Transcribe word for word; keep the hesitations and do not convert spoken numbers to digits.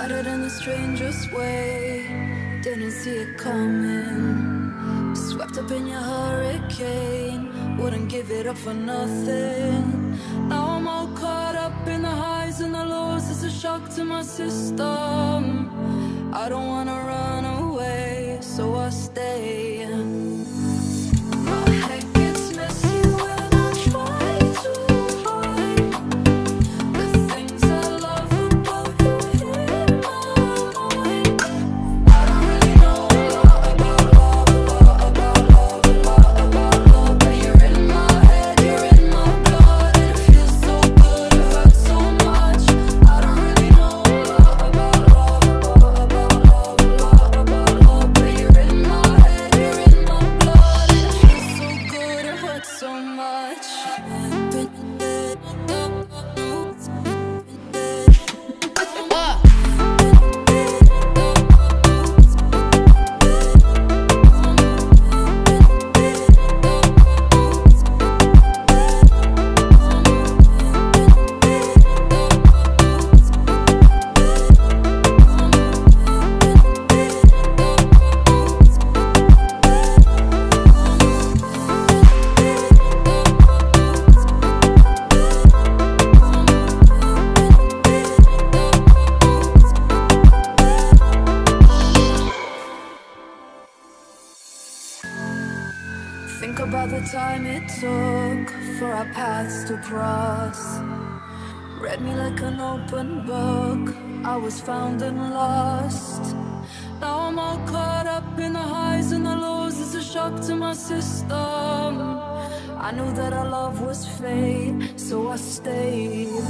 Got it in the strangest way, didn't see it coming. Swept up in your hurricane, wouldn't give it up for nothing. Now I'm all caught up in the highs and the lows, it's a shock to my system. I don't wanna run away, so I stay. My head gets messy when I try to hide the things I love about you in my mind. I don't really know a lot about love, a lot about love, a lot about love, but you're in my head, you're in my blood, and it feels so good, it hurts so much. I don't really know a lot about love, a lot about love, a lot about love, but you're in my head, you're in my blood, and it feels so good, it hurts so much. Think about the time it took for our paths to cross. Read me like an open book, I was found and lost. Now I'm all caught up in the highs and the lows, it's a shock to my system. I knew that our love was fate, so I stayed.